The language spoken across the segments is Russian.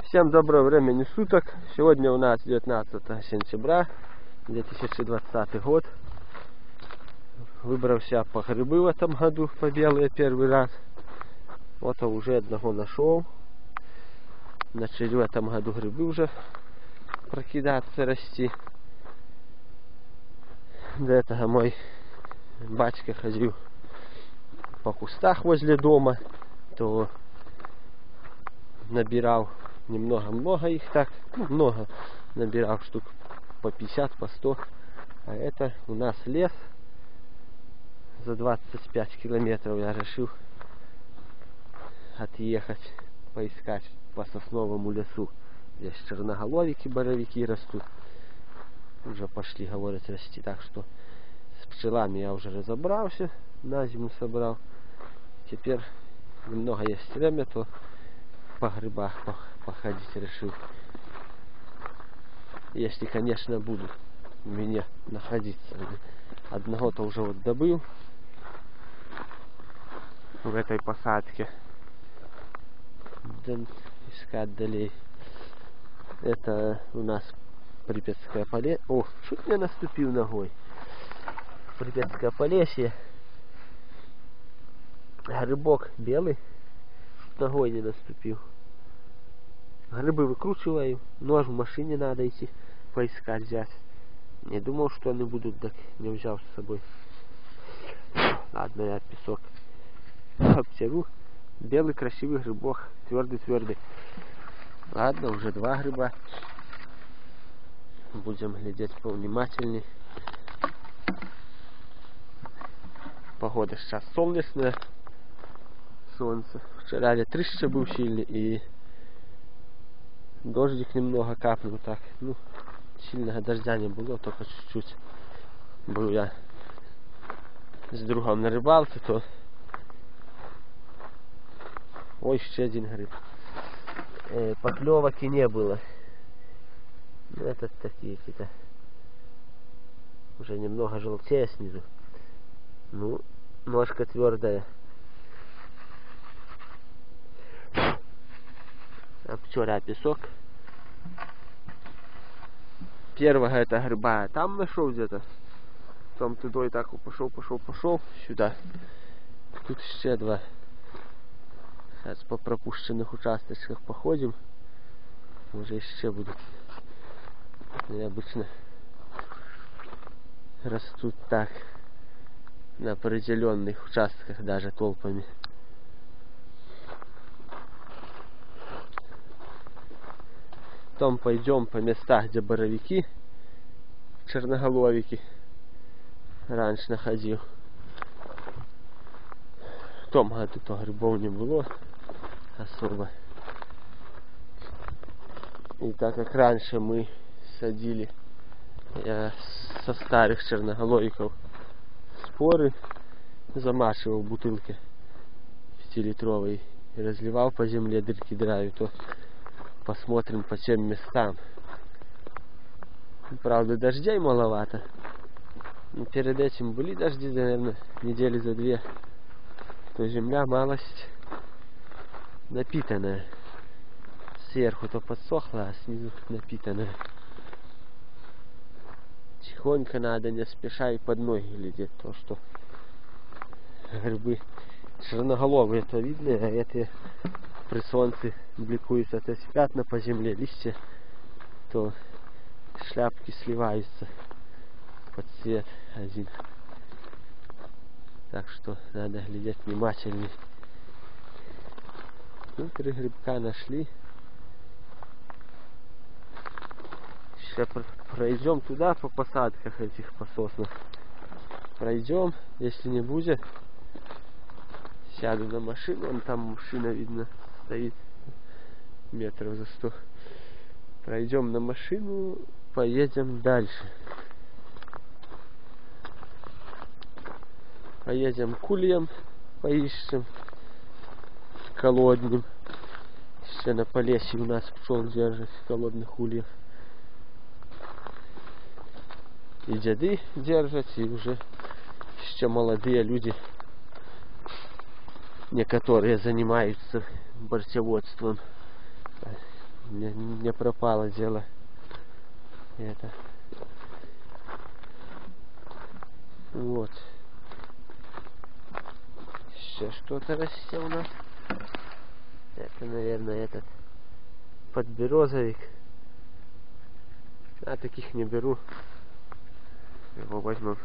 Всем доброго времени суток. Сегодня у нас 19 сентября 2020 год. Выбрался по грибы в этом году, по белые первый раз. Вот уже одного нашел. Начали в этом году грибы уже прокидаться, расти. До этого мой батька ходил по кустах возле дома, то набирал немного их так, много набирал, штук по 50, по 100. А это у нас лес за 25 километров. Я решил отъехать, поискать по сосновому лесу. Здесь черноголовики, боровики растут. Уже пошли, говорят, расти. Так что с пчелами я уже разобрался, на зиму собрал. Теперь немного есть время, то по грибах походить решил. Если, конечно, будут у меня находиться. Одного-то уже вот добыл в этой посадке. Будем искать далее. Это у нас Припятское поле. О, чуть не наступил ногой. Припятское полесье. Грибок белый. Ногой не наступил. Грибы выкручиваю. Нож в машине надо идти поискать, взять. Не думал, что они будут, так не взял с собой. Ладно, я песок обтеру. Белый красивый грибок. Твердый. Ладно, уже два гриба. Будем глядеть повнимательней. Погода сейчас солнечная. Солнце. Вчера ветрище был сильный и дождик немного капнул так. Ну, сильного дождя не было, только чуть-чуть. Был я с другом на рыбалке, то... Ой, еще один гриб. Поклевок и не было. Ну, это такие какие-то. Уже немного желтее снизу. Ну, ножка твердая. Обтера песок. Первого это гриба там нашел где-то. Потом туда и так пошел сюда. Тут еще два. Сейчас по пропущенных участочках походим. Уже еще будут. Они обычно растут так на определенных участках, даже толпами. Потом пойдем по местах, где боровики, черноголовики раньше находил. В том году то грибов не было особо. И так как раньше мы садили со старых черноголовиков споры, замачивал в бутылке 5-литровой и разливал по земле, дырки драю, то посмотрим по тем местам. Правда, дождей маловато. Но перед этим были дожди, наверное, недели за 2. То земля малость напитанная. Сверху-то подсохла, а снизу напитанная. Тихонько надо, не спеша, и под ноги глядеть, то что грибы черноголовые, это видно, а эти при солнце бликуются, то есть пятна по земле, листья, то шляпки сливаются под цвет один. Так что надо глядеть внимательней. Ну, 3 грибка нашли. Сейчас пройдем туда по посадках этих, по соснах. Пройдем, если не будет, сяду на машину. Вон там машина, видно, стоит метров за 100. Пройдем на машину, поедем дальше. Поедем к ульям, поищем колоднем. Еще на Полесье у нас пчел держат в холодных ульях. И деды держат, и уже еще молодые люди, некоторые занимаются борцеводством. не пропало дело. Это. Вот. Еще что-то растет у нас. Это, наверное, этот подберезовик. А таких не беру. Его возьму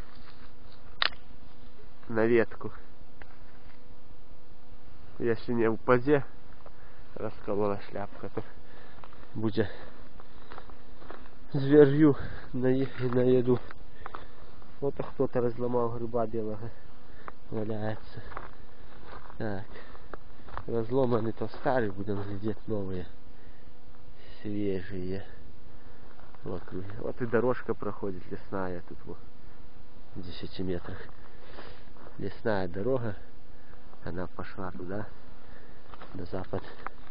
на ветку. Если не упаде, расколола шляпка, то будет зверью на еду. Вот кто-то разломал гриба белого. Валяется. Так. Разломаны то старые, будем глядеть новые. Свежие. Вокруг. Вот и дорожка проходит лесная тут вот. В 10 метрах. Лесная дорога. Она пошла туда. На запад.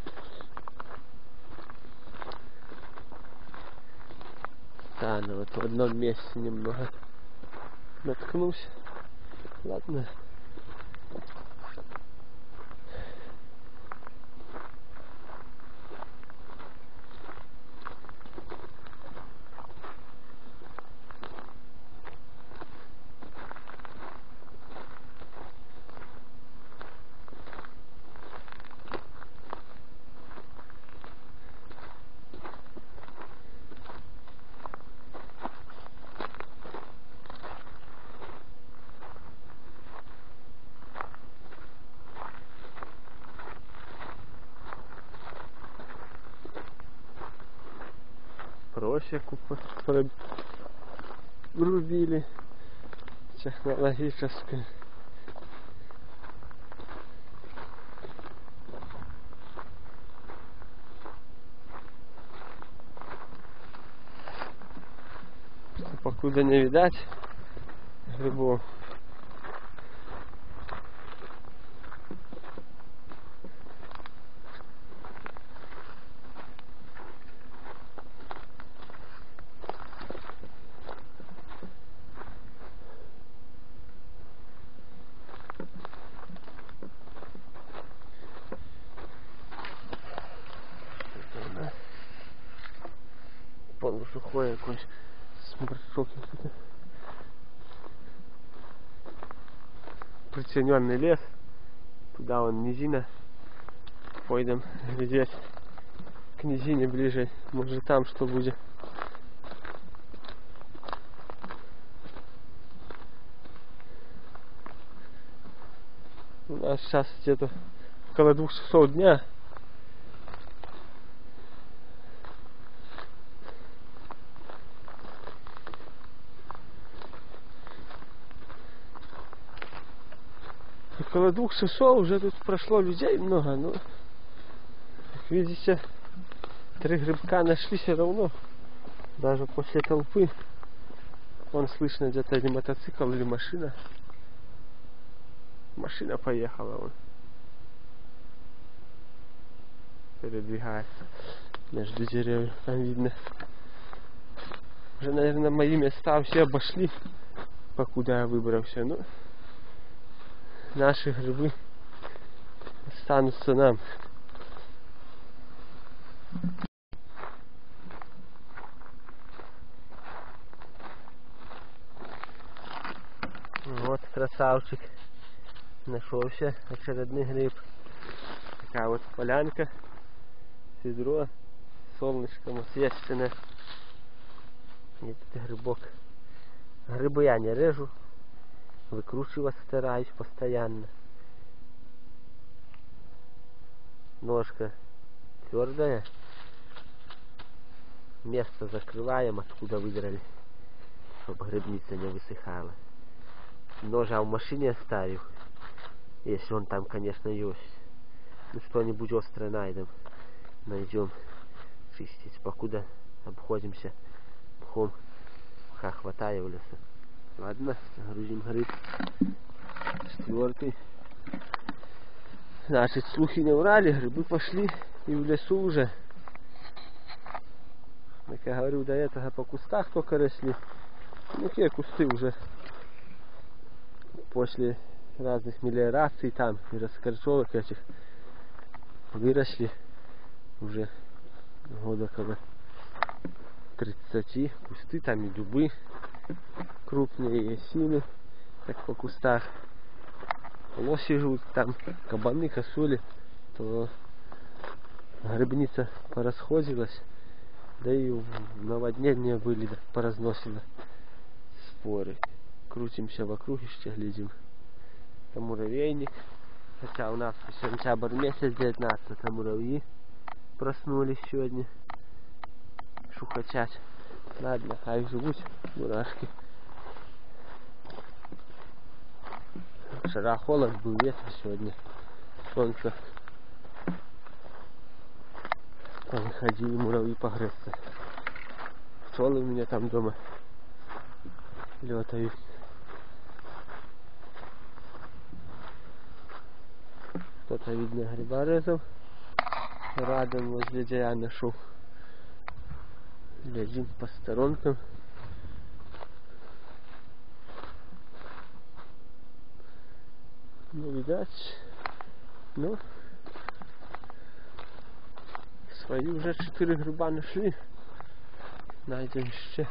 Да, ну вот в одном месте немного наткнулся. Ладно. Просеку рубили технологическую. Покуда не видать грибов. Полусухой какой-то сморчок. Притененный лес. Туда вон низина. Пойдем глядеть к низине ближе. Может там что будет. У нас сейчас где-то около 2 часов дня. Около 2 часов уже тут прошло людей много, но как видите, 3 грибка нашли все равно. Даже после толпы. Вон слышно где-то или мотоцикл, или машина. Машина поехала вон. Передвигается между деревьев, там видно. Уже, наверное, мои места все обошли, покуда я выбрался. Но наши грибы останутся нам. Вот красавчик. Нашелся очередной гриб. Такая вот полянка. Ведро. Солнышком освещенное. И тут грибок. Грибы я не режу. Выкручивать стараюсь постоянно. Ножка твердая. Место закрываем, откуда выдрали, чтобы грибница не высыхала. Нож я в машине оставил. Если он там, конечно, есть. Ну что-нибудь острое найдем чистить. Покуда обходимся мхом. Мха хватает в лесу. Ладно, грузим гриб. 4. Значит, слухи не врали, грибы пошли и в лесу уже. Как я говорю, до этого по кустах только росли. Ну, какие кусты уже после разных мелиораций там и раскорчевок этих выросли уже года когда 30. Кусты, там и дубы крупные, и осины, как по кустах. Лоси живут, там кабаны, косули, то грибница порасходилась, да и наводнения были, да, поразносено споры. Крутимся вокруг, еще глядим. Там муравейник, хотя у нас сентябрь месяц, 19, там муравьи проснулись сегодня, шухачать. Ладно, хай живут мурашки. Вчера холод был, ветер, сегодня солнце. Ходили муравьи погреться. Пчелы у меня там дома летают. Кто-то, видно, гриба резал. Рядом возле я нашел. Лежим по сторонкам. Не видать. Ну, свои уже 4 гриба нашли. Найдем еще.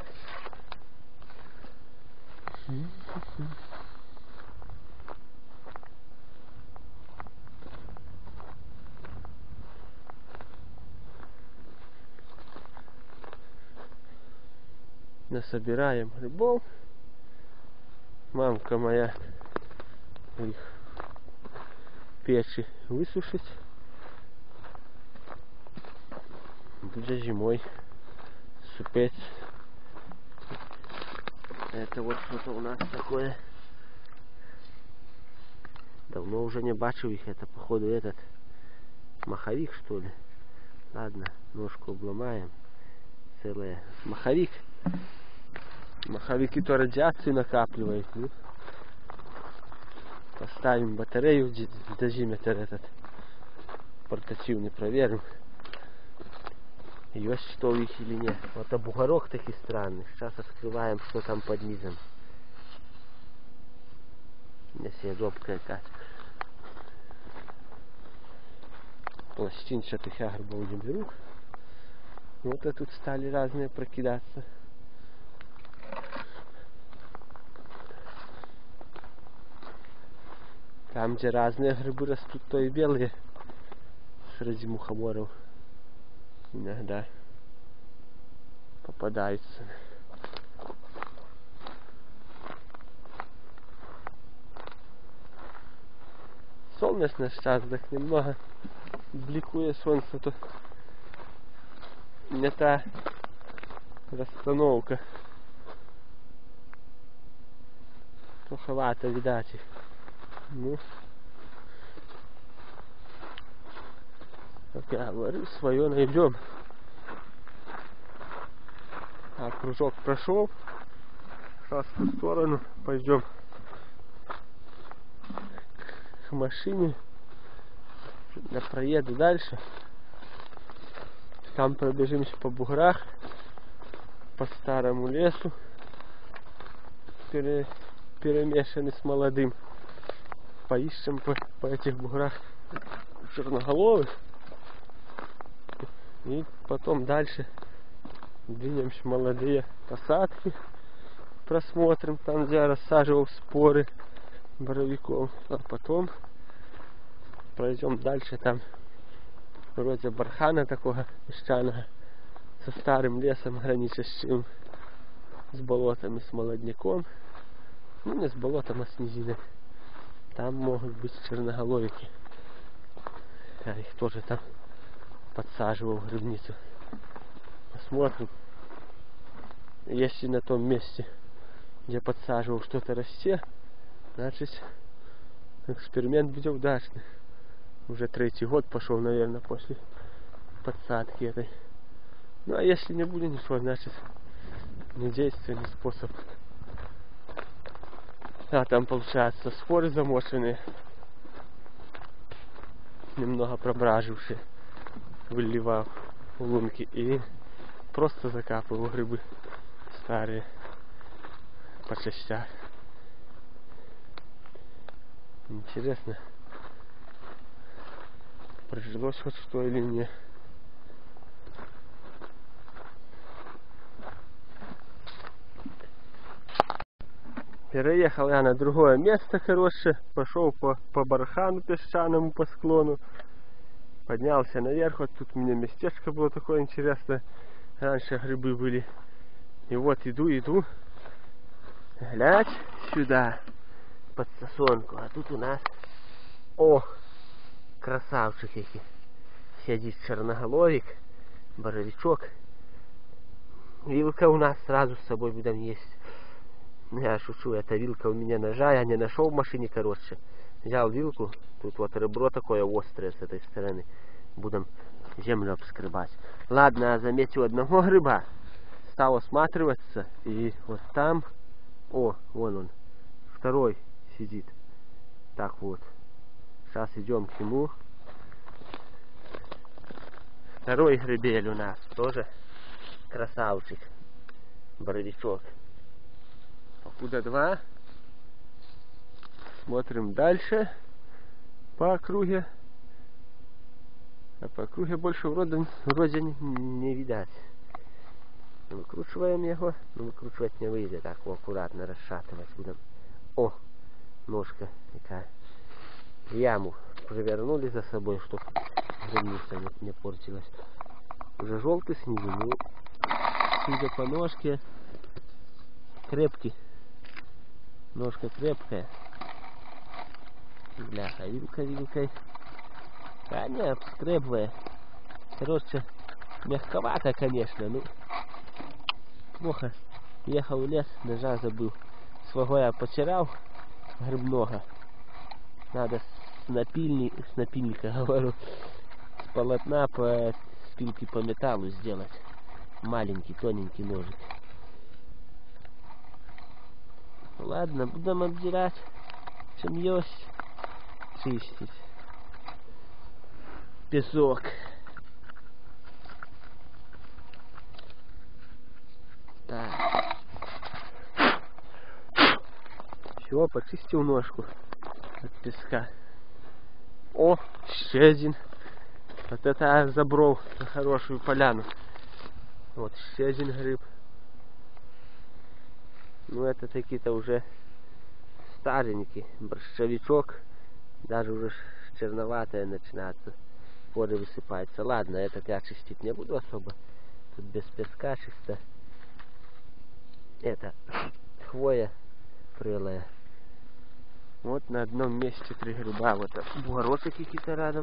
Насобираем грибов. Мамка моя их в печи высушить. Будет зимой супец. Это вот что-то у нас такое. Давно уже не бачил их. Это походу этот маховик, что ли. Ладно, ножку обломаем. Целая маховик. Маховики то радиацию накапливают. Ну, поставим батарею, дозиметр этот портативный, проверим, есть что в них или нет. Вот бугорок такой странный. Сейчас открываем, что там под низом. Несъедобка какая-то. Пластинчатых грибов не беру. Вот и тут стали разные прокидаться. Там, где разные грибы растут, то и белые среди мухоморов иногда попадаются. Солнечно сейчас, так немного бликует солнце, то не та расстановка. Плоховато, видать их. Ну, как я говорю, свое найдем. А кружок прошел. Сейчас в ту сторону пойдем к машине. Я проеду дальше. Там пробежимся по буграх, по старому лесу, перемешанный с молодым. Поищем по этих буграх черноголовых. И потом дальше двинемся молодые посадки. Просмотрим там, где я рассаживал споры боровиков. А потом пройдем дальше, там вроде бархана такого песчаного, со старым лесом граничащим с болотами, с молодняком. Ну, не с болотом, а с низиной. Там могут быть черноголовики. Я их тоже там подсаживал в грибницу. Посмотрим. Если на том месте, где подсаживал, что-то расте, значит эксперимент будет удачный. Уже 3-й год пошел, наверное, после подсадки этой. Ну а если не будет ничего, значит недейственный способ. А там получается споры замоченные, немного прображившие, выливал в лунки и просто закапывал грибы старые по частях. Интересно, прижилось хоть что или нет. Переехал я на другое место, короче. Пошел по бархану песчаному, по склону. Поднялся наверх. Вот тут у меня местечко было такое интересное. Раньше грибы были. И вот иду. Глядь сюда. Под сосонку. А тут у нас... О! Красавчик який. Сидит черноголовик. Боровичок. Вилка у нас сразу с собой будем есть. Я шучу, эта вилка у меня ножа, я не нашел в машине, короче. Взял вилку, тут вот ребро такое острое с этой стороны. Будем землю обскребать. Ладно, заметил одного гриба. Стал осматриваться, и вот там... О, вон он. Второй сидит. Так вот. Сейчас идем к нему. Второй гребель у нас тоже. Красавчик. Боровичок. Покуда два. Смотрим дальше. По округе. А по округе больше вроде не видать. Выкручиваем его. Но выкручивать не выйдет. Так вот, аккуратно расшатывать будем. О! Ножка такая. Яму провернули за собой, чтобы грибница не портилась. Уже желтый снизу, ну, судя по ножке, крепкий. Ножка крепкая. Бляха, вилкой. А не, обскребывая. Короче, мягковато, конечно, ну, плохо. Ехал в лес, ножа забыл. Своего я потерял, грибного. Надо с напильника, говорю, с полотна по спилке по металлу сделать. Маленький, тоненький ножик. Ладно, будем обдирать, чем есть, чистить. Песок. Так. Все, почистил ножку от песка. О, еще один. Вот это я забрал на хорошую поляну. Вот еще один гриб. Ну это такие-то уже старенький. Борщевичок. Даже уже черноватое начинается. Поры высыпается. Ладно, этот я чистить не буду особо. Тут без песка чисто. Это хвоя прелая. Вот на одном месте 3 гриба. Вот бугорочек какие-то рядом.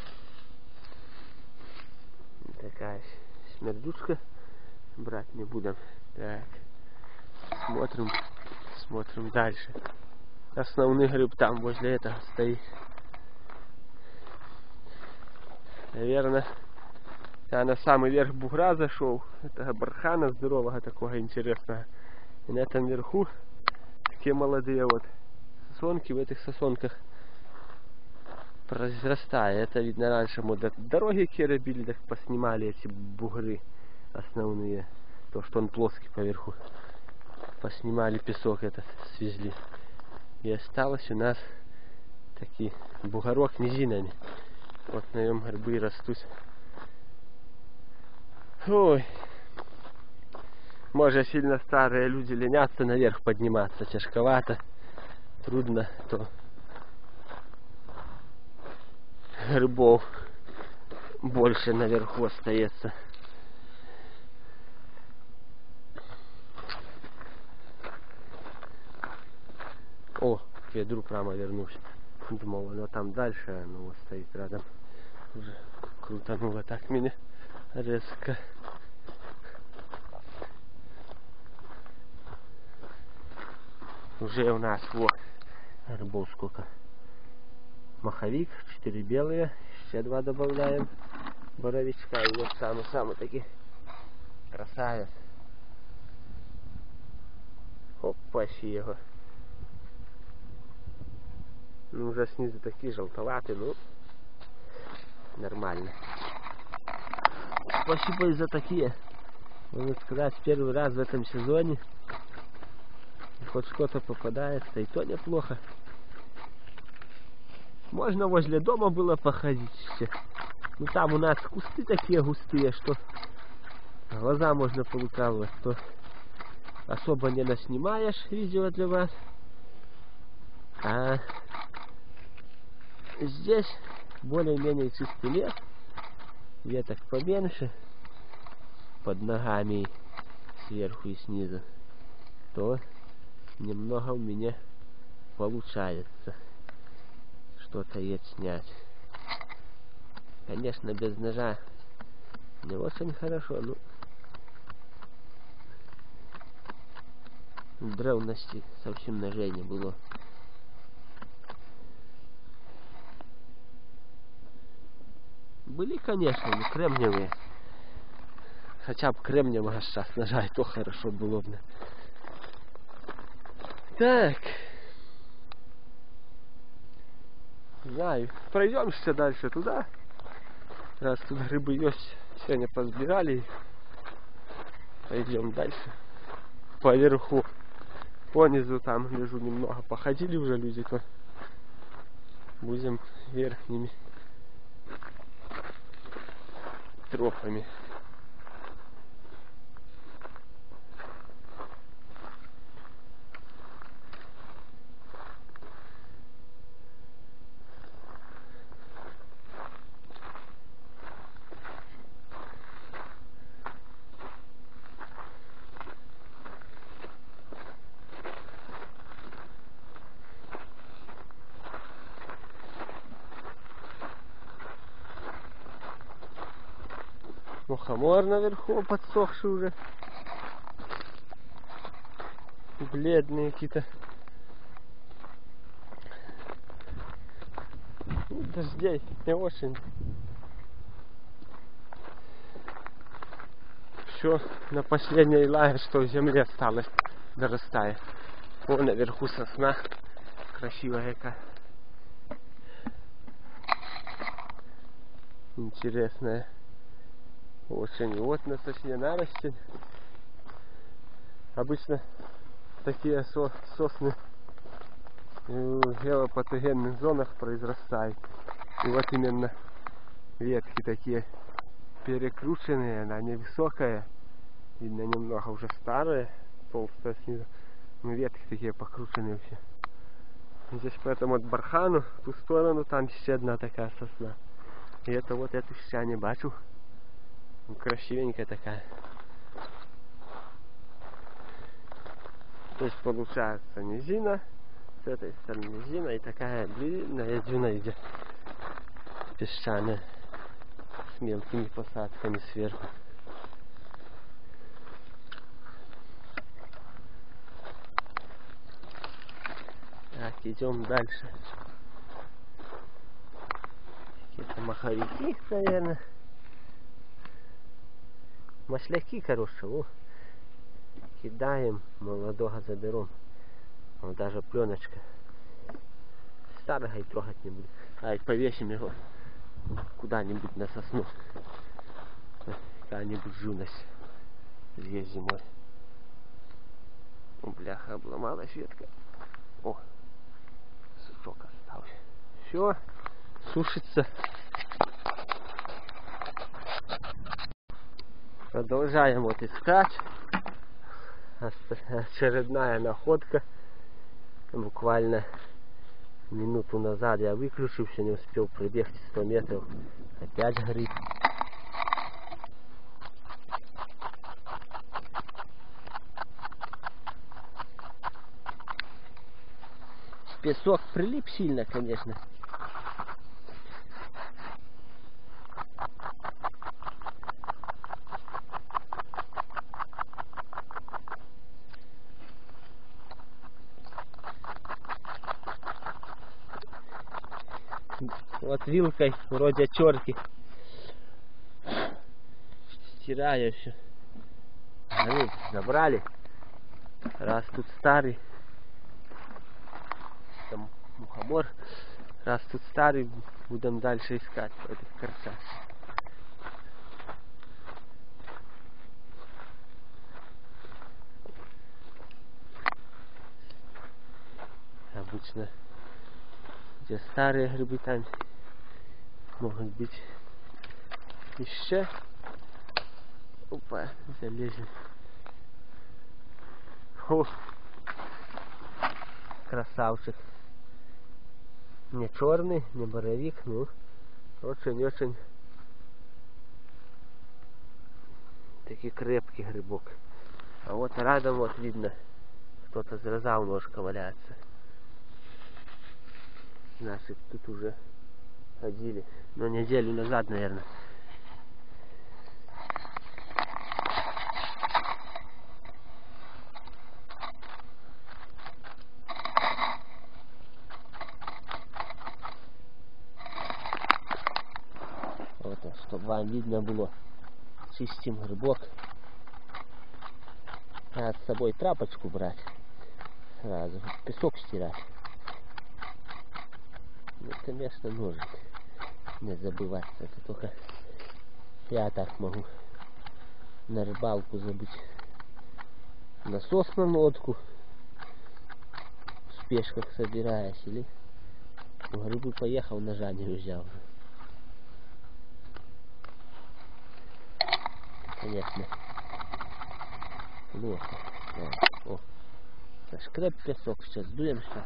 Такая смердючка. Брать не будем. Так. Смотрим дальше. Основной гриб там возле этого стоит. Наверное, я на самый верх бугра зашел. Это бархана здорового такого интересного. И на этом верху такие молодые вот сосонки. В этих сосонках произрастает. Это видно раньше мы дороги какие били, так поснимали эти бугры основные. То, что он плоский поверху. Поснимали песок этот, свезли. И осталось у нас такие бугорок низинами. Вот на нем грибы растут. Ой. Может, сильно старые люди ленятся наверх подниматься. Тяжковато. Трудно. То грибов больше наверху остается. О, к ведру прямо вернулся. Думал, оно там дальше, оно вот стоит рядом. Уже крутануло так меня резко. Уже у нас вот грибов сколько. Маховик, 4 белые, еще 2 добавляем. Боровичка и вот самый такие красавец. Опачи его. Ну, уже снизу такие желтоватые, ну, нормально. Спасибо за такие. Можно сказать, первый раз в этом сезоне. Хоть что-то попадается, и то неплохо. Можно возле дома было походить еще. Ну, там у нас кусты такие густые, что глаза можно полукавывать, то особо не наснимаешь видео для вас. А здесь более-менее чистый лес, веток поменьше, под ногами сверху и снизу, то немного у меня получается что-то и снять. Конечно, без ножа не очень хорошо, но в древности совсем ножей не было. Были, конечно, но кремниевые. Хотя бы кремниевого сейчас ножа, и то хорошо было бы. Так. Знаю. Пройдемся дальше туда. Раз тут грибы есть, сегодня позбирали. Пойдем дальше. Поверху, понизу там внизу немного походили уже люди, то будем верхними тропами. Мухомор наверху подсохший уже. Бледные какие-то. Дождей не очень. Все на последней лае, что в земле осталось, дорастает. Вон наверху сосна. Красивая какая. Интересная. Очень. И вот на сосне нарастень. Обычно такие сосны в геопатогенных зонах произрастают. И вот именно ветки такие перекрученные, она невысокая. Видно, немного уже старая, толстая снизу. Но ветки такие покрученные все. Здесь поэтому от бархану, в ту сторону, там еще одна такая сосна. И это вот эту сейчас не бачу. Красивенькая такая. То есть получается низина, с этой стороны низина и такая длинная дюна идет. Песчаная. С мелкими посадками сверху. Так, идем дальше. Какие-то маховики, наверное. Масляки, короче, о. Кидаем, молодого заберем. Вот даже пленочка. Старого и трогать не буду. Ай, повесим его куда-нибудь на сосну. Какая-нибудь живность здесь зимой. О, бляха, обломалась ветка. О, сучок остался. Все, сушится. Продолжаем вот искать. Очередная находка. Буквально минуту назад я выключился, не успел пробегать 100 метров. Опять гриб. Песок прилип сильно, конечно. Вот вилкой вроде терки стираю все. Гриб забрали. Раз тут старый, там мухомор. Раз тут старый, будем дальше искать в этих корчах. Обычно где старые грибы, там могут быть еще. Опа, залезем. О, красавчик. Не черный, не боровик, ну очень-очень таки крепкий грибок. А вот рядом вот видно, кто-то зрезал, ножка валяется. Наши тут уже ходили, но неделю назад, наверное. Вот, чтобы вам видно было, чистим грибок. Надо с собой тряпочку брать, сразу песок стирать. Ну, конечно, ножик не забываться. Это только я так могу на рыбалку забыть. Насос на лодку в спешках собираясь, или в грибы поехал, ножа не взял. Конечно, плохо. Да. О, зашкреб песок, сейчас дуем, что.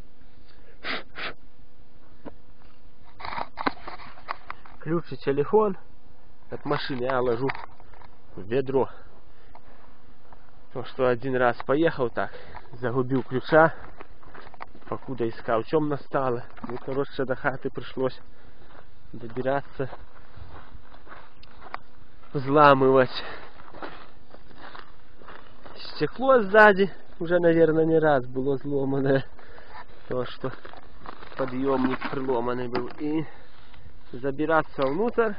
Ключ и телефон от машины я ложу в ведро. То, что один раз поехал так, загубил ключа, покуда искал, темно стало. Ну, короче, до хаты пришлось добираться, взламывать. Стекло сзади уже, наверное, не раз было взломанное. То, что подъемник приломанный был. И забираться внутрь,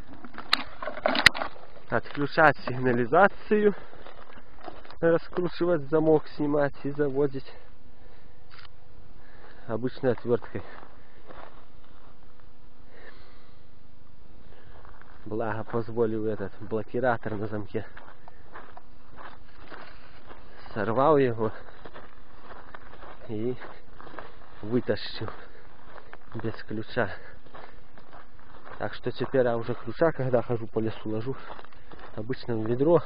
отключать сигнализацию, раскручивать замок, снимать и заводить обычной отверткой. Благо позволил этот блокиратор на замке. Сорвал его и вытащил без ключа. Так что теперь я уже ключа, когда хожу по лесу, ложу обычно в ведро,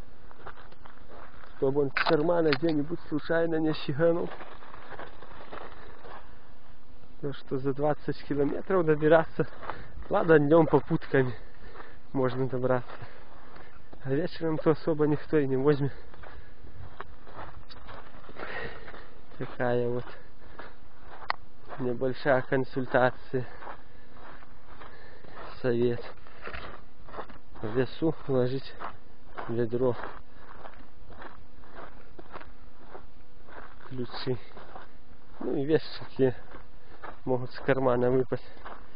чтобы он с кармана где-нибудь случайно не щеганул. То, что за 20 километров добираться, ладно, днем попутками можно добраться, а вечером-то особо никто и не возьмет. Такая вот небольшая консультация. Совет. В лесу ложить ведро ключи. Ну и вещи такие могут с кармана выпасть.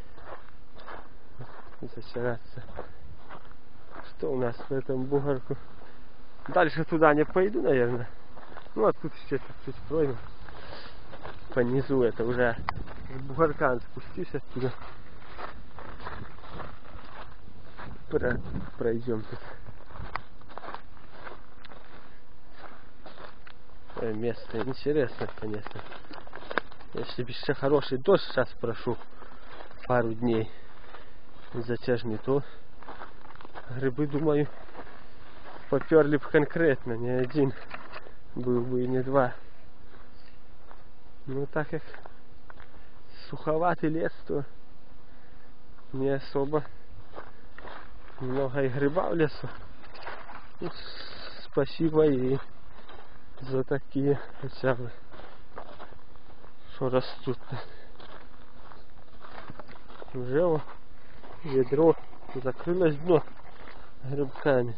Засираться. Что у нас в этом бугорку? Дальше туда не пойду, наверное. Ну а тут еще чуть-чуть пройду. По низу это уже с бугорка спустюсь оттуда. Пройдем тут. Место интересное, конечно. Если бы еще хороший дождь сейчас прошел пару дней затяжный, то грибы, думаю, поперли бы конкретно, не один был бы и не два. Ну так как суховатый лес, то не особо много и гриба в лесу. Ну, спасибо и за такие хотя бы, что растут-то. Уже вот ведро закрылось дно грибками.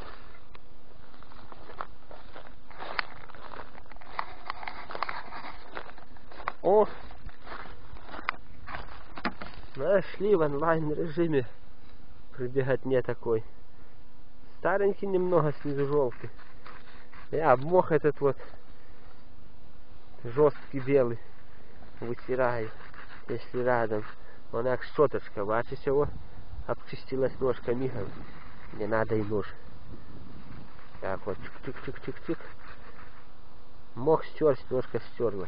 О! Нашли в онлайн режиме. Прибегать не такой. Старенький немного, снизу желтый. Я обмох этот вот жесткий белый вытираю, если рядом. Он как щеточка, бачишь его? Обчистилась ножка мигом. Не надо и нож. Так вот, чик-чик-чик-чик-чик. Мох стерся, ножка стерлась.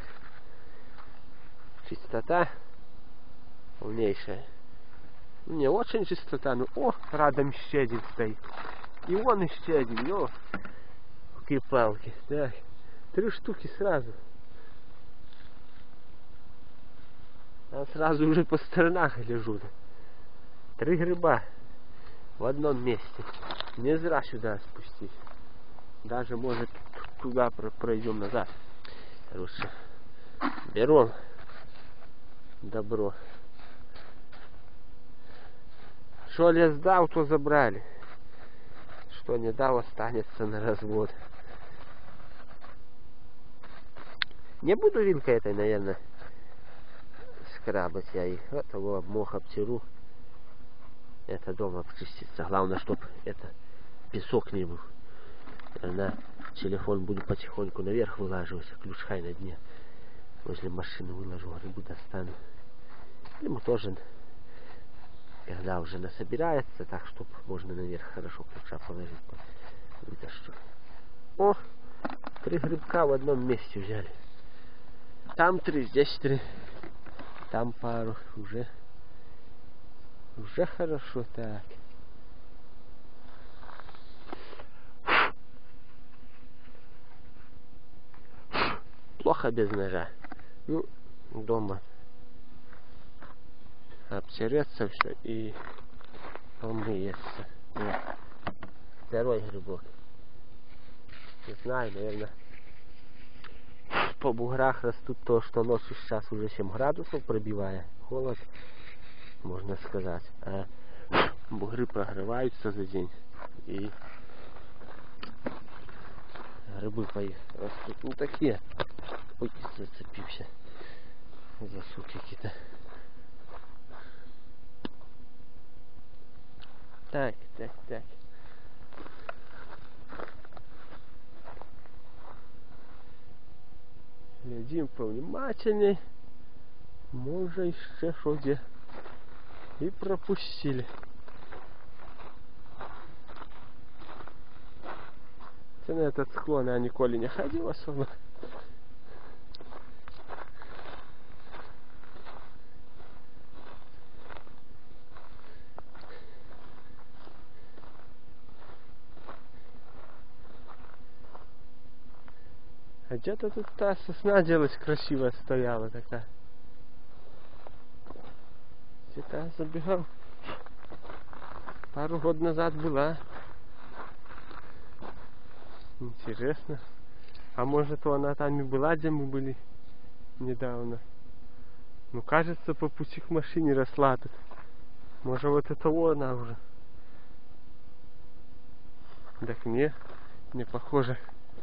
Чистота полнейшая. Не очень чистота, но о, рядом еще один стоит. И вон еще один, но какие палки. Так, 3 штуки сразу. А сразу уже по сторонах лежу. 3 гриба в одном месте. Не зря сюда спустить. Даже может туда пройдем назад. Короче, берем добро. Что лес дал, то забрали. Что не дал, останется на развод. Не буду вилкой этой, наверное, скрабать я их. Вот его мох обтеру. Это дома обчистится. Главное, чтобы это песок не был. На телефон буду потихоньку наверх вылаживать. Ключ хай на дне. Возле машины выложу, рыбу достану. Ему тоже, когда уже насобирается, так, чтобы можно наверх хорошо ключа положить. Вытащу. О! 3 грибка в одном месте взяли. Там 3, здесь 3. Там пару. Уже хорошо так. Плохо без ножа. Ну, дома обтереться все и помыется. Вот. 2 грибок. Не знаю, наверное, по буграх растут то, что ночью сейчас уже 7 градусов пробивая. Холод, можно сказать. А бугры прогреваются за день. И грибы по их растут. Ну такие. Ой, зацепился. За суки какие-то. Так. Глядим повнимательней. Може ще що де. И пропустили. Ты на этот склон я николи не ходил особо. А где-то тут та сосна делась красивая стояла такая. Где-то я забегал. Пару год назад была. Интересно. А может она там и была, где мы были недавно. Ну кажется, по пути к машине росла тут. Может вот это вот она уже. Так не похоже.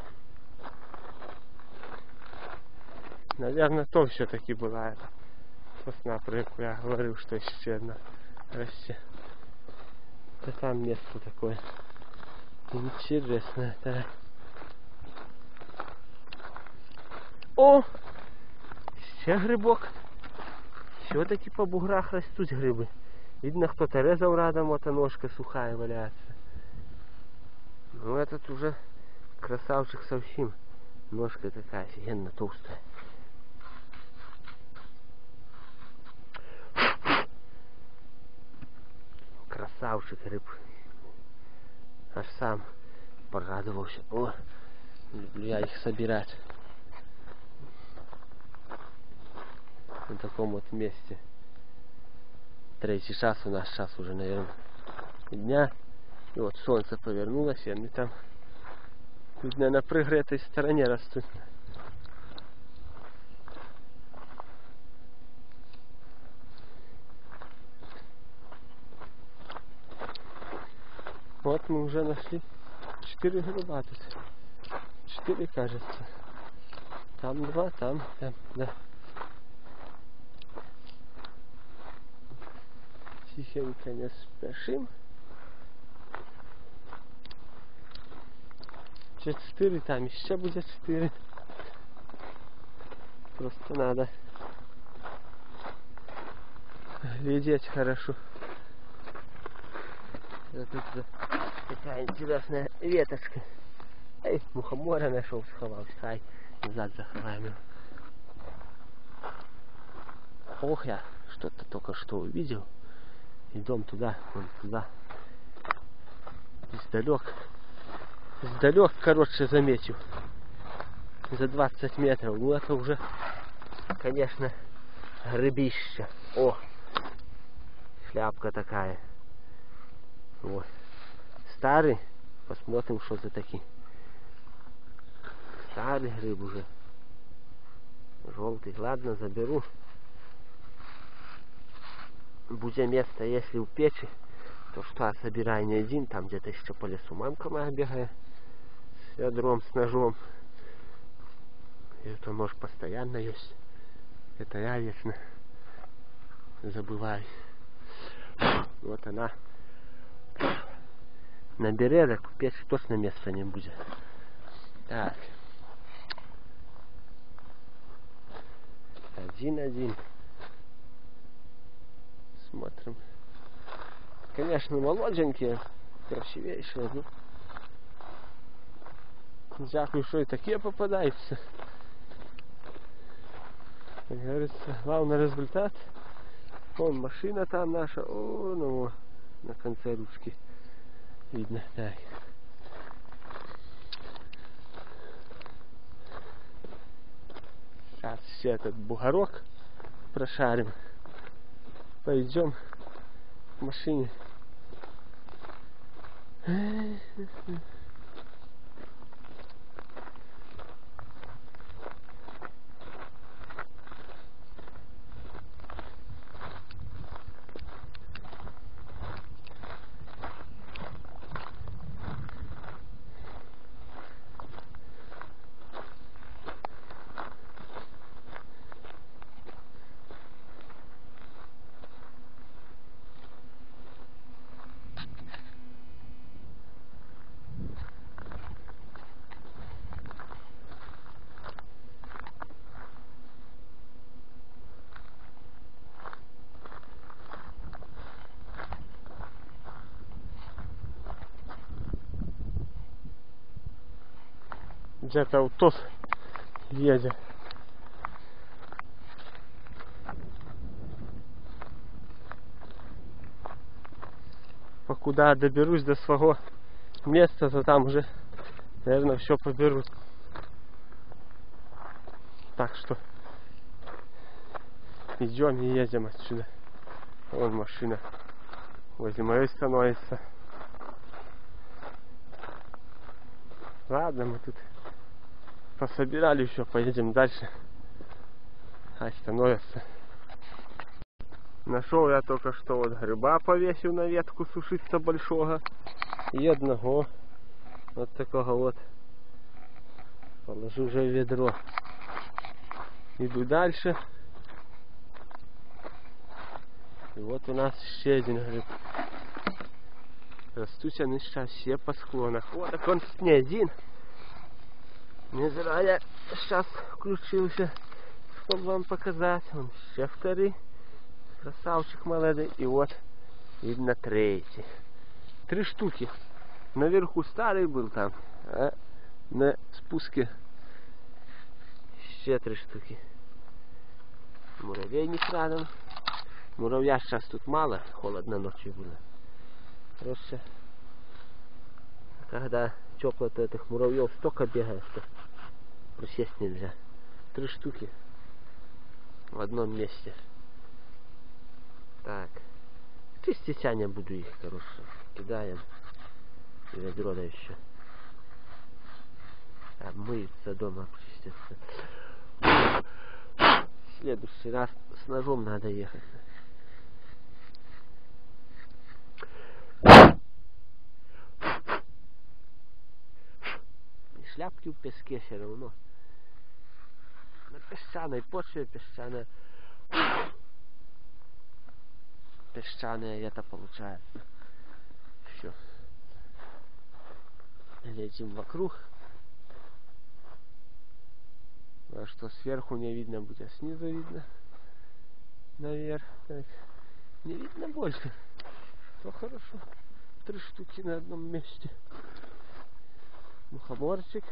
Наверное, то все-таки была эта сосна, про которую я говорил, что еще одна растет. Это там место такое интересное. Так. О! Ще грибок. Все-таки по буграх растут грибы. Видно, кто-то резал рядом, вот ножка сухая валяется. Ну этот уже красавчик совсем. Ножка такая офигенно толстая. Красавчик рыб. Аж сам порадовался. О, люблю я их собирать. На таком вот месте. 3-й час у нас, сейчас уже, наверное, дня. И вот солнце повернулось, и они там, видно, на пригретой стороне растут. Вот мы уже нашли 4 гриба тут. 4, кажется. Там 2, там, да. Тихенько не спешим. 4, там еще будет 4. Просто надо глядеть хорошо. Вот тут такая интересная веточка. Эй, мухомора нашел, сховался. Ай, назад заховаем его. Ох, я что-то только что увидел. Идем туда, вон туда. Издалек, короче, заметил. За 20 метров. Ну это уже, конечно, Грибище. О! Шляпка такая. Вот. Старый. Посмотрим, что за такие. Старый гриб уже. Желтый. Ладно, заберу. Буде место, если у печи, то что, собирай не один, там где-то еще по лесу мамка моя бегает с ведром, с ножом. И это нож постоянно есть. Это я вечно забываю. Вот она. Набере, так в печи точно места не будет. Так. Один. Смотрим. Конечно, молоденькие, красивейшие, ну. Дякую, что и такие попадаются. Как говорится, главный результат. Вон машина там наша. О, ну, на конце ручки видно. Так. Сейчас все этот бугорок прошарим. Пойдем к машине. Где-то вот тот едет. Покуда доберусь до своего места, то там уже, наверное, все поберу. Так что идем и едем отсюда. Вон машина возле моей становится. Ладно, мы тут пособирали еще, поедем дальше. Остановятся. Нашел я только что вот гриба, повесил на ветку сушиться большого. И одного вот такого вот положу уже в ведро. Иду дальше. И вот у нас еще один гриб. Растут они сейчас все по склонах. Вот так он не один. Не зря я сейчас включился, чтобы вам показать. Он еще второй. Красавчик молодой. И вот, видно, третий. 3 штуки. Наверху старый был там. А на спуске еще 3 штуки. Муравейник рядом. Муравья сейчас тут мало. Холодно ночью было. Просто когда тепло, то этих муравьев столько бегает, что присесть нельзя. 3 штуки в одном месте. Так. Чистить я не буду их, короче. Кидаем. И ведро да еще. Обмыются дома, почистятся. В следующий раз с ножом надо ехать. Шляпки в песке все равно. На песчаной почве песчаная. Песчаная это получается. Все. Летим вокруг. А что сверху не видно будет, а снизу видно. Наверх. Так. Не видно больше. То хорошо. 3 штуки на одном месте. Мухоморчик.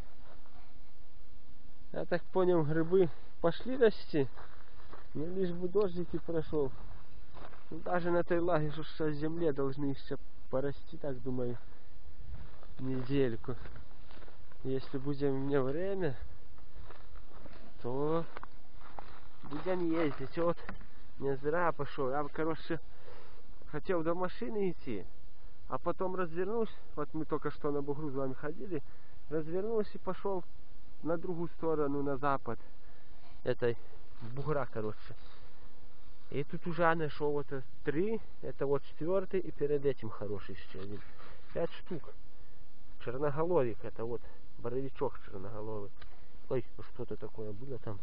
Я так понял, грибы пошли расти. Но лишь бы дождик и прошел. Ну, даже на той лаге, что сейчас в земле должны еще порасти, так думаю, недельку. Если будет мне время, то будем ездить. Вот не зря пошел. Я, короче, хотел до машины идти, а потом развернусь. Вот мы только что на бугру с вами ходили. Развернулся и пошел на другую сторону, на запад этой бугра, короче. И тут уже нашел вот 3, это вот 4, и перед этим хороший еще один. 5 штук. Черноголовик, это вот боровичок черноголовый. Ой, что-то такое было там.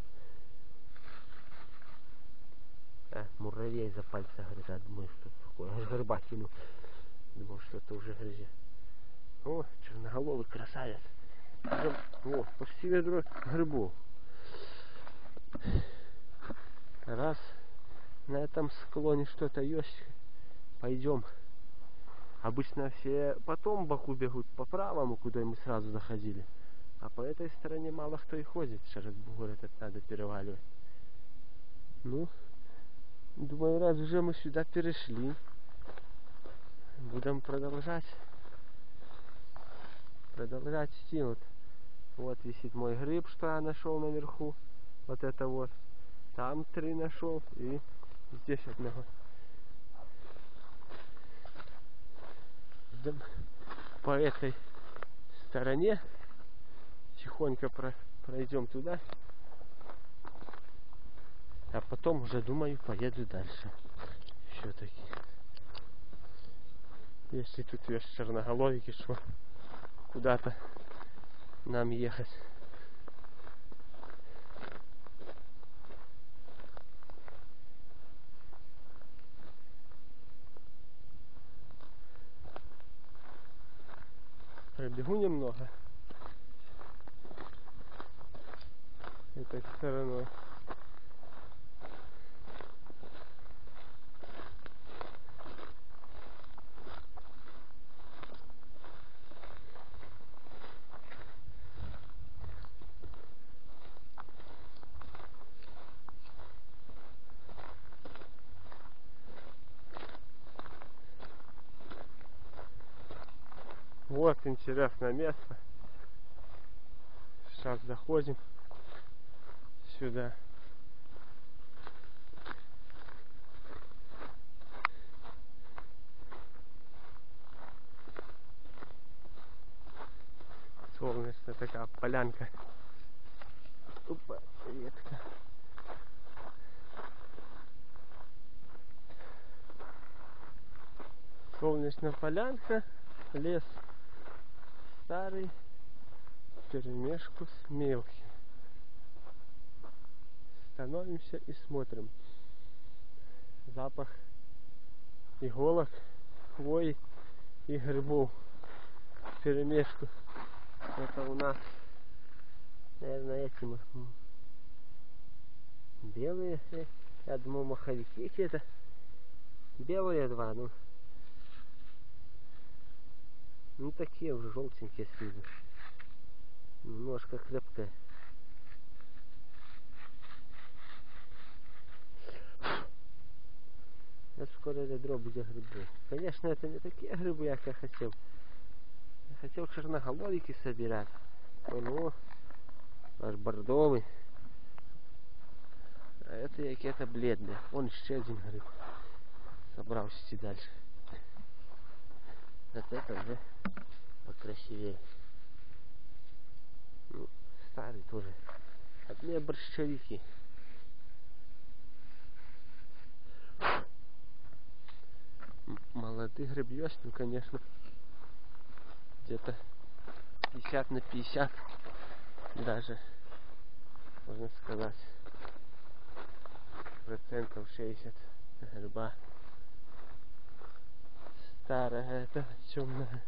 Муравей за пальца грызет. Думаю, что такое. Аж гриба кинул. Думал, что это уже грызет. О, черноголовый красавец. О, почти ведро грибов. Раз на этом склоне что-то есть, пойдем. Обычно все потом боку бегут по правому, куда мы сразу заходили. А по этой стороне мало кто и ходит. Через бугор этот надо переваливать. Ну, думаю, раз уже мы сюда перешли, будем продолжать идти. Вот висит мой гриб, что я нашел наверху. Вот это вот. Там 3 нашел и здесь одного. Идем по этой стороне. Тихонько пройдем туда. А потом уже, думаю, поеду дальше. Все-таки. Если тут есть черноголовики, что куда-то нам ехать. Пробегу немного этой стороной. Вот интересное место. Сейчас заходим сюда. Солнечная такая полянка. Опа, ветка. Солнечная полянка, лес старый, вперемешку с мелким. Становимся и смотрим. Запах иголок, хвои и грибов вперемешку. Это у нас, наверное, эти белые. Я думал, маховики какие-то. Белые 2, ну такие уже желтенькие с виду. Немножко крепкая. Это скоро ведро будет грибов. Конечно, это не такие грибы, как я хотел. Я хотел черноголовики собирать. Ну, аж бордовый. А это какие-то бледные. Вон еще один гриб. Собрался идти дальше. Вот это уже покрасивее. Ну, старый тоже. Одни борщевики. Молодых гриб есть, ну конечно, где-то 50 на 50 даже, можно сказать, процентов 60 гриба. Старая, это темная.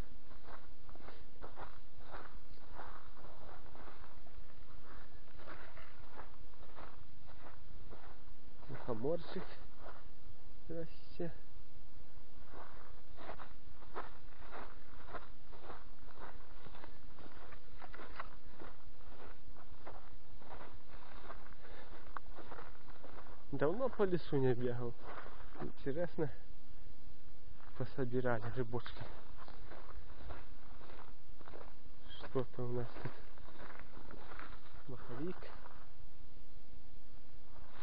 Мухоморчик. Здрасте. Давно по лесу не бегал. Интересно пособирали грибочки. Что-то у нас тут. Маховик.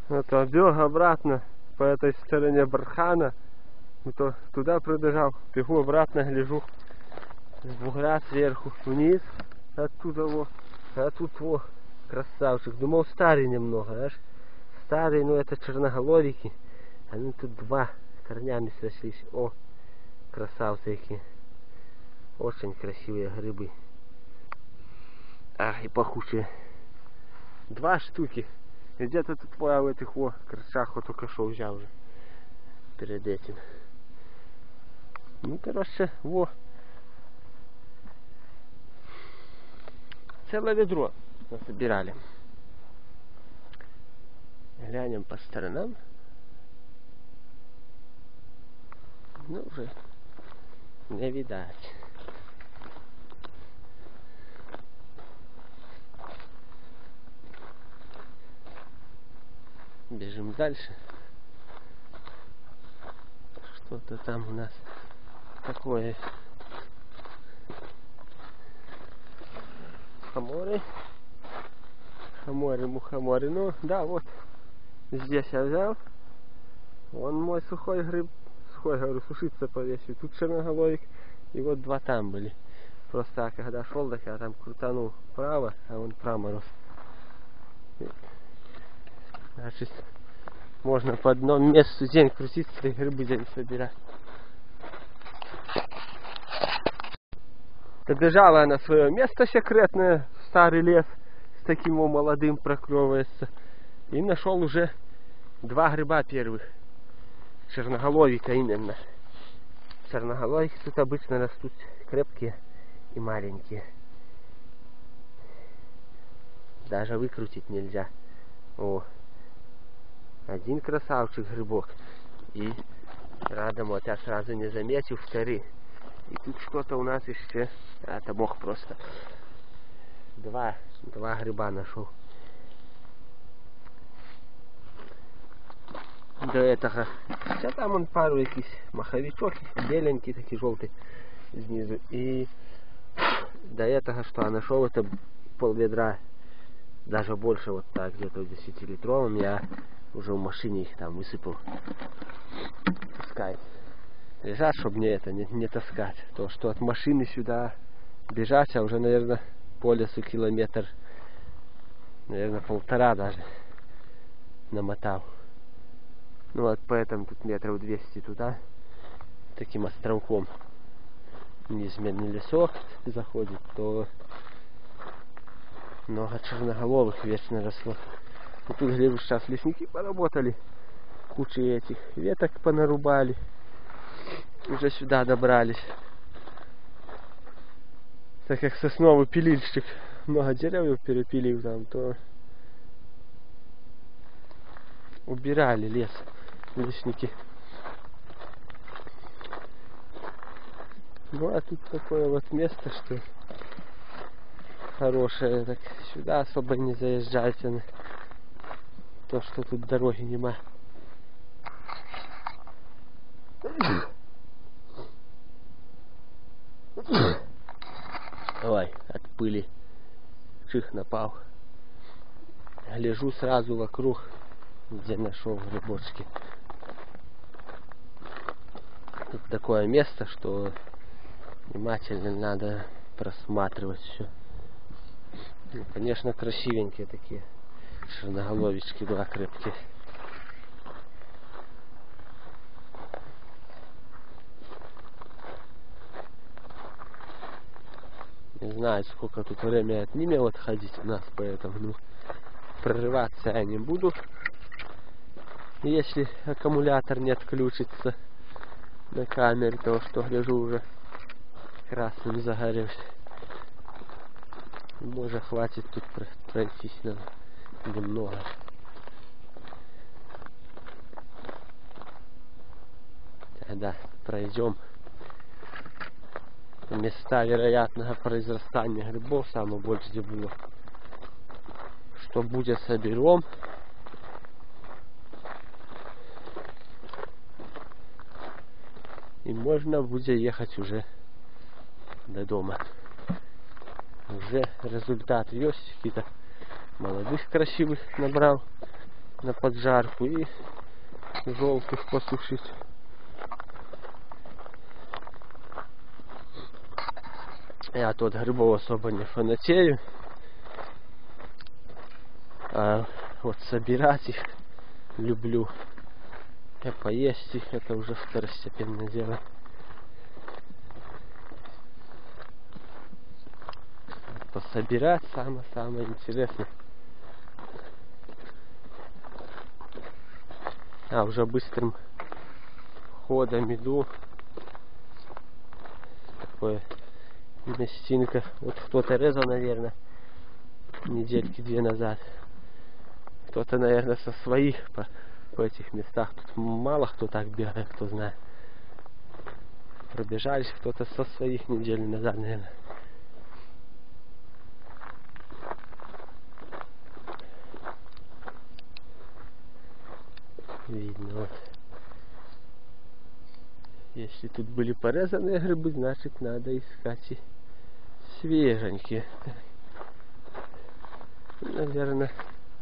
Вот бег обратно по этой стороне бархана. То туда пробежал, бегу обратно, гляжу с бугра сверху вниз, оттуда вот, а тут вот красавчик. Думал старый немного, знаешь, старый, но это черноголовики, они тут два корнями сошлись. О, красавцы какие, очень красивые грибы. Ах, и пахучие. 2 штуки. Где-то тут в этих крышах вот только что взял уже перед этим. Ну, короче, целое ведро насобирали. Глянем по сторонам. Ну, уже не видать. Бежим дальше. Что-то там у нас такое. Хаморы. Мухоморы. Ну, да, вот. Здесь я взял. Вон мой сухой гриб. Сухой, говорю, сушиться повесил. Тут черноголовик. И вот 2 там были. Просто когда шел, так я там крутанул вправо, а он проморозь. Значит, можно по одному месту день крутиться и грибы день собирать. Добежала на свое место секретное, старый лес, с таким молодым проклевывается. И нашел уже 2 гриба первых. Черноголовика именно. Черноголовики тут обычно растут крепкие и маленькие. Даже выкрутить нельзя. О, один красавчик грибок. И рядом, вот я сразу не заметил, 2. И тут что-то у нас еще. Это бог просто. 2 гриба нашел. До этого. Сейчас там он пару якийсь маховичок, беленький, такий желтый снизу. И до этого, что я нашел, это пол-ведра, даже больше, вот так, где-то 10-литровым, я уже в машине их там высыпал. Пускай лежат, чтобы мне это не таскать. То, что от машины сюда бежать, а уже, наверное, по лесу километр, наверное, 1,5 даже намотал. Ну вот поэтому тут метров 200 туда, таким островком. Неизменный лесок заходит, то много черноголовых вечно росло. И тут, гляжу, сейчас лесники поработали, кучу этих веток понарубали, уже сюда добрались. Так как сосновый пилильщик много деревьев перепилил там, то убирали лес лесники. Ну а тут такое вот место, что хорошее, так сюда особо не заезжайте, то что тут дороги нема. Ой, от пыли чих напал. Гляжу сразу вокруг, где нашел грибочки. Тут такое место, что внимательно надо просматривать все. Ну, конечно, красивенькие такие черноголовички, 2 крепкие. Не знаю, сколько тут время отнимет вот ходить у нас, поэтому ну, прорываться я не буду. Если аккумулятор не отключится на камере, то что гляжу уже красным загорелся. Может, хватит тут пройтись нам немного. Тогда пройдем места вероятного произрастания грибов, самое больше где было. Что будет, соберем. И можно будет ехать уже до дома. Уже результат есть, какие-то молодых красивых набрал. на поджарку и желтых посушить. Я тут грибов особо не фанатею, а вот собирать их люблю. А поесть их это уже второстепенное дело. Пособирать самое интересное. А уже быстрым ходом иду. Такое местинка. Вот кто-то резал, наверное, недельки 2 назад. Кто-то, наверное, со своих по этих местах. Тут мало кто так бегает, кто знает. Пробежались кто-то со своих неделю назад, наверное. Видно, вот. Если тут были порезанные грибы, значит надо искать и свеженькие. Наверное,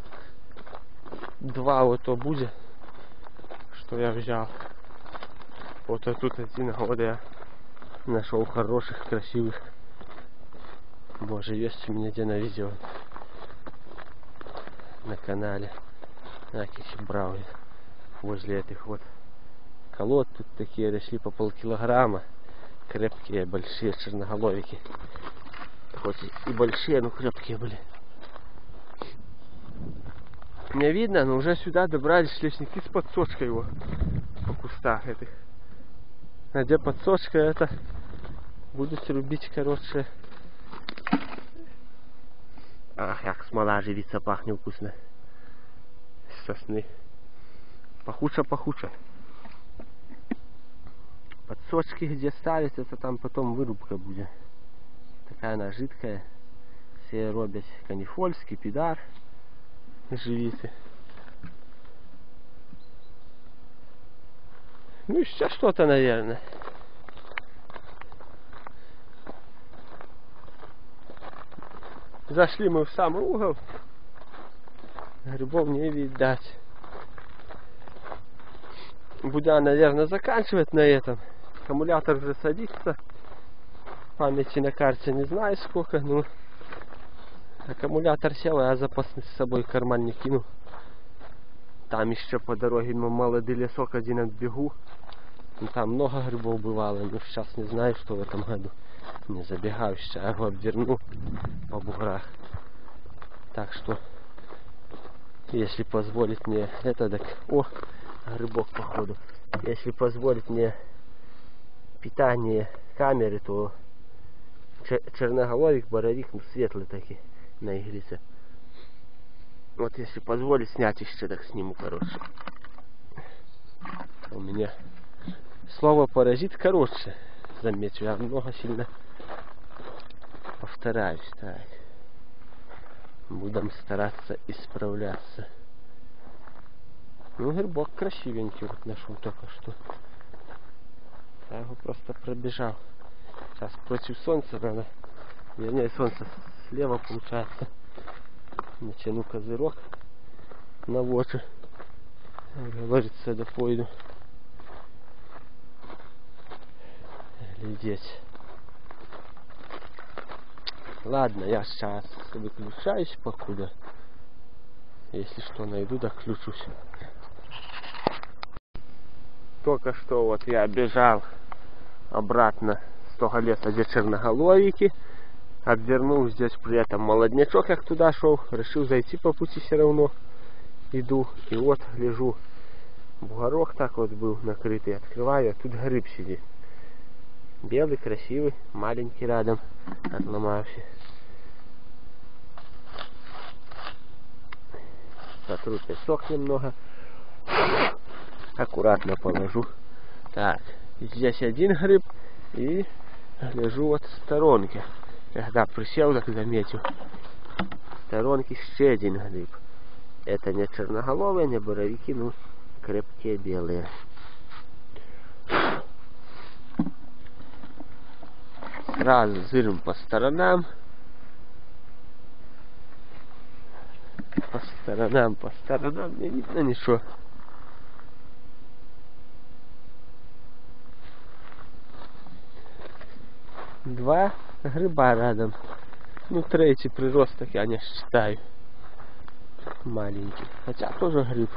2 вот то будет, что я взял. Вот тут один год я нашел хороших, красивых. Может, есть у меня где на видео на канале. Какие брауни. Возле этих вот колод тут такие дошли по полкилограмма. Крепкие, большие черноголовики. Хоть и большие, но крепкие были. Не видно, но уже сюда добрались лесники с подсочкой его по кустах этих. А где подсочка, это будут рубить, короче. Ах, как смола живица пахнет вкусно. Сосны. Пахуча. Подсочки где ставить, это там потом вырубка будет. Такая она жидкая. Все робят канифоль, скипидар, живицы. Ну еще что-то, наверное. Зашли мы в самый угол. Грибов не видать. Буду, наверное, заканчивать на этом. Аккумулятор уже садится. Памяти на карте не знаю сколько, но аккумулятор сел, а я запасный с собой в карман не кину. Там еще по дороге молодой лесок один отбегу. Там много грибов бывало, но сейчас не знаю, что в этом году. Не забегаю, сейчас я его обверну по буграх. Так что, если позволит мне это, так... О, грибок походу. Если позволит мне питание камеры, то черноголовик, боровик, ну светлый таки на иглице. Вот если позволит снять еще, так сниму, короче. У меня слово паразит короче, замечу, я много сильно повторяюсь. Так, будем стараться исправляться. Ну, грибок красивенький вот нашел только что. Я его просто пробежал. Сейчас против солнца надо. Вернее, солнце слева получается. Натяну козырек на воду. Говорится, да пойду глядеть. Ладно, я сейчас выключаюсь покуда. Если что найду, да включусь. Только что вот я бежал обратно с того леса, где черноголовики. Обвернул здесь при этом молоднячок, как туда шел. Решил зайти по пути, все равно иду. И вот лежу. Бугорок так вот был накрытый. Открываю, а тут гриб сидит. Белый, красивый, маленький рядом. Отломавший. Сотру песок немного. Аккуратно положу. Так, здесь один гриб. И лежу вот в сторонке. Когда присел, так заметил. В сторонке еще один гриб. Это не черноголовые, не боровики, но крепкие белые. Сразу зырим по сторонам. По сторонам не видно ничего. Два гриба рядом. Ну, третий приросток я не считаю. Маленький. Хотя тоже гриб.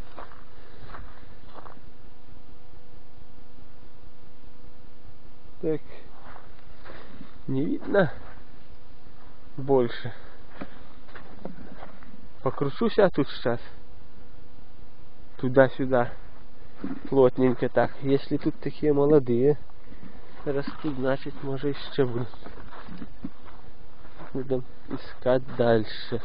Так. Не видно больше. Покручусь я тут сейчас. Туда-сюда. Плотненько так. Если тут такие молодые растут, значит, может, еще будут. Будем искать дальше.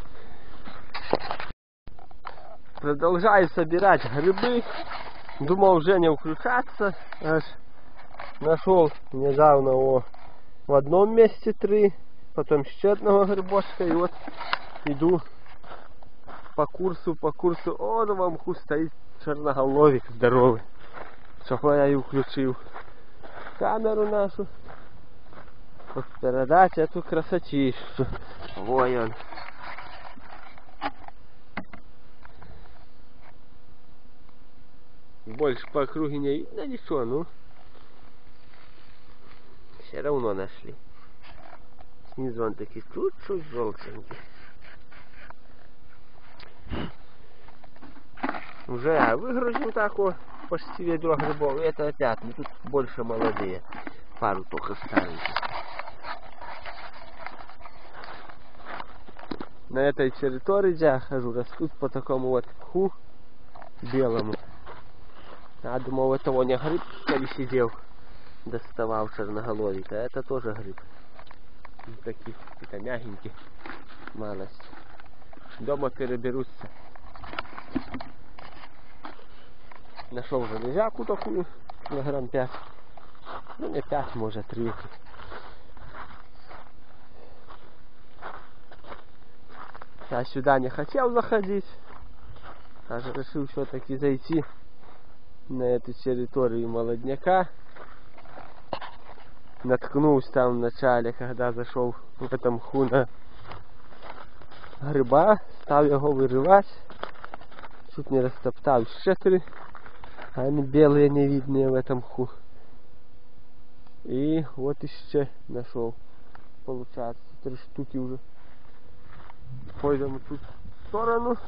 Продолжаю собирать грибы. Думал уже не включаться. Аж нашел недавно в одном месте 3. Потом еще одного грибочка. И вот иду по курсу. О, на мху стоит черноголовик здоровый. Чего я и включил камеру нашу. Передать эту красотищу. Ой, он. Больше по округе не видно ничего, ну. Все равно нашли. Снизу он такие чуть-чуть желтенький. Уже выгрузил так вот почти ведро грибов. Это опять, ну тут больше молодые. Пару только стареньких. На этой территории, где я хожу, растут по такому вот мху белому. Я думал, это он не гриб, коли сидел, доставал черноголовик, а это тоже гриб. Такие какие-то мягенькие, малость. Дома переберутся. Нашел железяку такую, килограмм 5. Ну не 5, может 3. Я сюда не хотел заходить, даже решил все-таки зайти на эту территорию молодняка. Наткнулся там в начале, когда зашел в этом мху на гриба, стал его вырывать, чуть не растоптал еще 3, а они белые невидные в этом мху. И вот еще нашел, получается 3 штуки уже. Пойдем тут в сторону.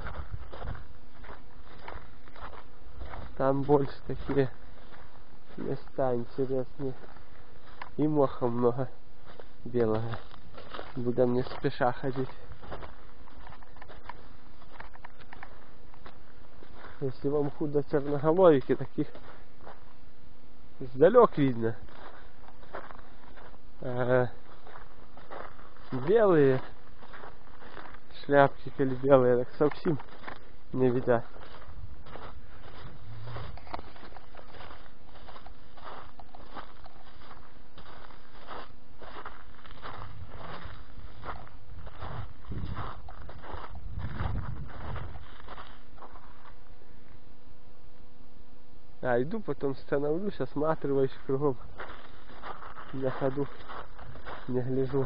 Там больше такие места интересные. И моха много белого. Будем не спеша ходить. Если вам худо черноголовики, таких сдалек видно. Белые шляпки, коли белые, так совсем не видать. Иду, потом становлюсь, осматриваюсь кругом. На ходу не гляжу.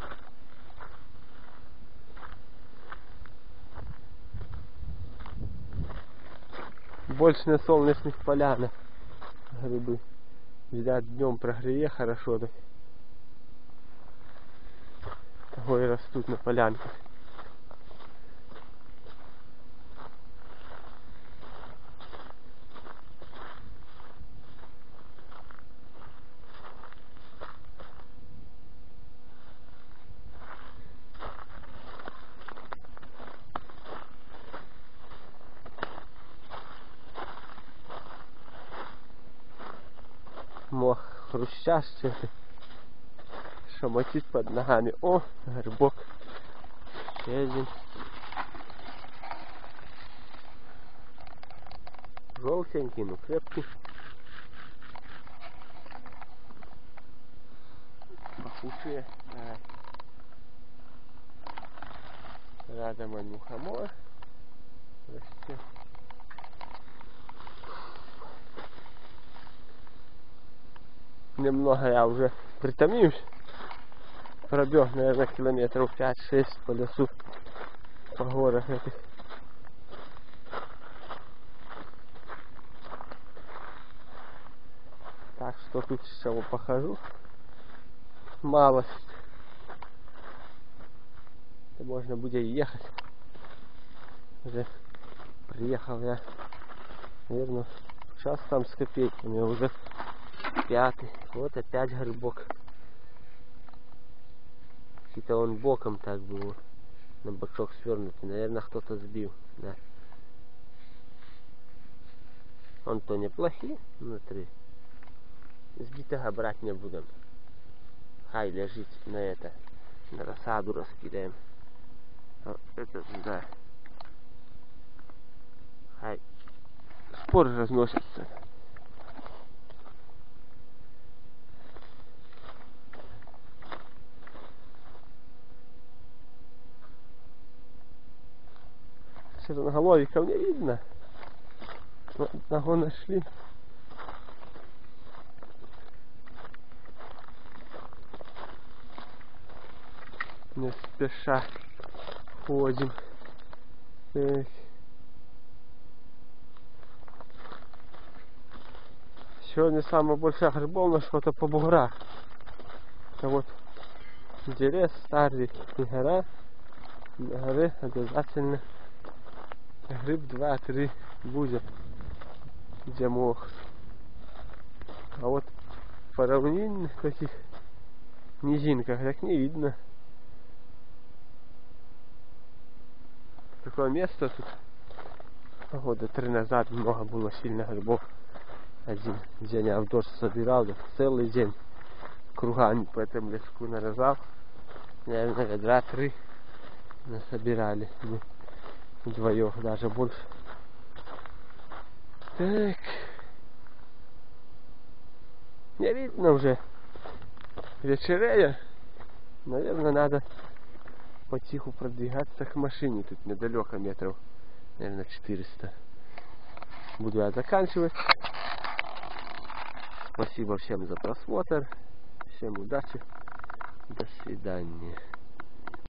Больше на солнечных полянах грибы. Видать, днем прогрее хорошо, так. Того и растут на полянках. Мох хрустящий, шамотит под ногами. О, грибок. Еще один. Желтенький, но крепкий. Пахучие. Рядом он мухомор. Растет. Немного я уже притомился. Пробег, наверное, километров 5-6 по лесу. по горах этих. Так что тут еще похожу. Малость. Это можно будет ехать. Уже приехал я, наверное, час там с копейками, уже 5-й. Вот опять грибок. Какие-то он боком так был, на бочок свернутый. Наверное, кто-то сбил. Да. Он то неплохие внутри. Сбитого брать не будем. Хай лежит на это. На рассаду раскидаем. Вот это да. Хай. Споры разносятся. Черноголовиков не видно. Одного нашли. Не спеша ходим. Так. Сегодня самое большое грибов нашло-то по буграх. Это вот интерес старый, гора. На горе обязательно гриб 2-3 будет, где мох. А вот по равнинных таких низинках так не видно. Такое место тут года 3 назад много было сильно грибов. Один день я в дождь собирал, да, целый день кругами по этому леску нарезал. Наверное, 2-3 насобирали. Мы вдвоем, даже больше. Так. Не видно уже. Вечерея. Наверное, надо потиху продвигаться к машине. Тут недалеко метров, наверное, 400. Буду я заканчивать. Спасибо всем за просмотр. Всем удачи. До свидания.